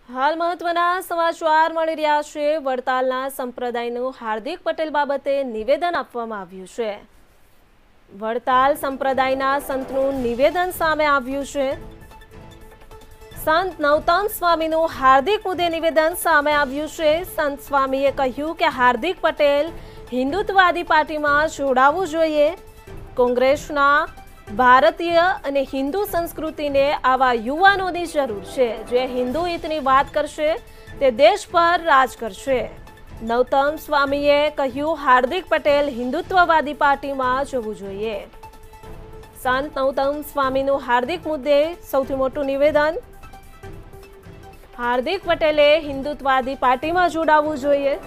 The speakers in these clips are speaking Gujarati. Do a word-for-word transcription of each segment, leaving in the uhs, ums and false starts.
હાલ મહત્વના સમાચાર મળી રહ્યા છે। વડતાલના સંપ્રદાયનું હાર્દિક પટેલ બાબતે નિવેદન આપવામાં આવ્યું છે। વડતાલ સંપ્રદાયના સંતનું નિવેદન સામે આવ્યું છે। સંત નવતમ સ્વામીનું હાર્દિક મુદ્દે નિવેદન સામે આવ્યું છે। સંત સ્વામીએ કહ્યું કે હાર્દિક પટેલ હિન્દુત્વવાદી પાર્ટીમાં જોડાવવું જોઈએ। કોંગ્રેસના ભારતીય અને હિન્દુ સંસ્કૃતિને આવા યુવાનોની જરૂર છે જે હિન્દુ હિતની વાત કરશે તે દેશ પર રાજ કરશે। નવતમ સ્વામીએ કહ્યું હાર્દિક પટેલ હિન્દુત્વવાદી પાર્ટીમાં જવું જોઈએ। સંત નવતમ સ્વામીનું હાર્દિક મુદ્દે સૌથી મોટું નિવેદન। હાર્દિક પટેલે હિન્દુત્વવાદી પાર્ટીમાં જોડાવવું જોઈએ।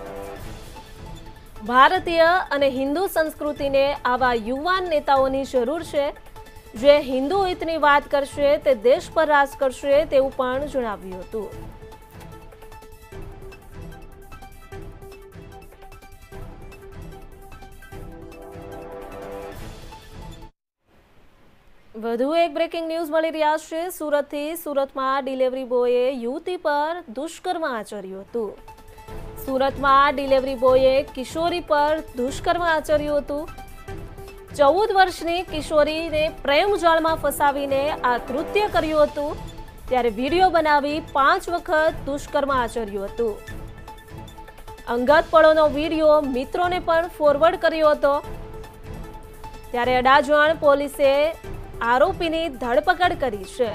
ભારતીય અને હિન્દુ સંસ્કૃતિને આવા યુવાન નેતાઓની જરૂર છે જે હિન્દુ હિતની વાત કરશે તે દેશ પર રાજ કરશે તેવું પણ જણાવ્યું હતું। વધુ એક બ્રેકિંગ ન્યૂઝ મળી રહ્યા છે। સુરતથી સુરતમાં ડિલિવરી બોયે યુવતી પર દુષ્કર્મ આચર્યું હતું। સુરતમાં ડિલિવરી બોયે કિશોરી પર દુષ્કર્મ આચર્યું હતું। ચૌદ વર્ષની કિશોરીને પ્રેમ જાળમાં ફસાવીને આ કૃત્ય કર્યું હતું। ત્યારે વિડીયો બનાવી પાંચ વખત દુષ્કર્મ આચર્યું હતું। અંગત પળોનો વિડીયો મિત્રોને પણ ફોરવર્ડ કર્યો હતો। ત્યારે અડાજણ પોલીસે આરોપીની ધરપકડ કરી છે।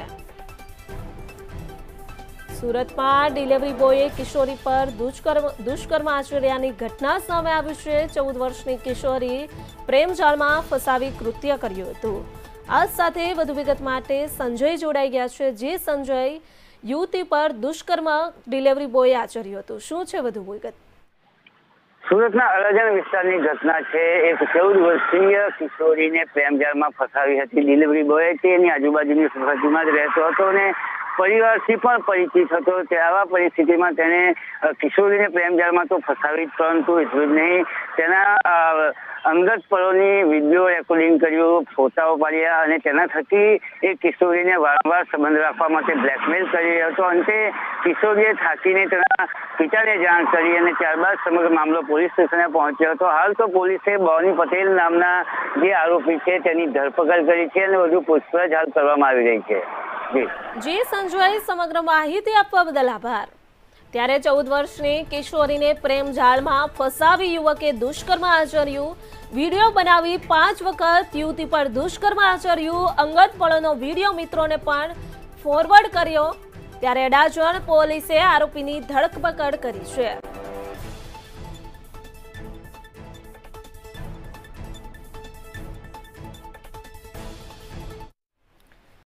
સુરતમાં ડિલિવરી બોયે કિશોરી પર દુષ્કર્મ દુષ્કર્મ આચર્યાની ઘટના સામે આવી છે। ચૌદ વર્ષની કિશોરી પ્રેમજાળમાં ફસાવી કૃત્ય કર્યું હતું। આ સાથે વધુ વિગત માટે સંજય જોડાઈ ગયા છે। જે સંજય, યુવતી પર દુષ્કર્મ ડિલિવરી બોયે આચર્યું હતું, શું છે વધુ વિગત? સુરતના અડાજણ વિસ્તારની ઘટના છે। એક ચૌદ વર્ષીય કિશોરીને પ્રેમજાળમાં ફસાવી હતી ડિલિવરી બોય। તેની આજુબાજુની સોસાયટીમાં જ રહેતો હતો અને પરિવારથી પણ પરિચિત હતો। તે આવા પરિસ્થિતિમાં તેને કિશોરીને પ્રેમજાળમાં તો ફસાવી, પરંતુ એટલું જ નહીં, તેના અંગત પળોની વિડીયો રેકોર્ડિંગ કર્યું, ફોટાઓ પાડ્યા અને તેના થકી એ કિશોરીને વારંવાર સંબંધ રાખવા માટે બ્લેકમેલ કરી રહ્યો હતો। અંતે કિશોરીએ થાકીને તેના પિતાને જાણ કરી અને ત્યારબાદ સમગ્ર મામલો પોલીસ સ્ટેશને પહોંચ્યો હતો। હાલ તો પોલીસે બોની પટેલ નામના જે આરોપી છે તેની ધરપકડ કરી છે અને વધુ પૂછપરછ હાલ કરવામાં આવી રહી છે। જી સંજય, સમગ્ર માહિતી આપવા બદલ આભાર। ત્યારે ચૌદ વર્ષની કિશોરીને પ્રેમ જાળમાં ફસાવી યુવકે દુષ્કર્મ આચર્યું, વિડીયો બનાવી પાંચ વખત યુવતી પર દુષ્કર્મ આચર્યું, અંગત પળોનો વિડીયો મિત્રોને પણ ફોરવર્ડ કર્યો। ત્યારે અડાજણ પોલીસે આરોપીની ધરપકડ કરી છે।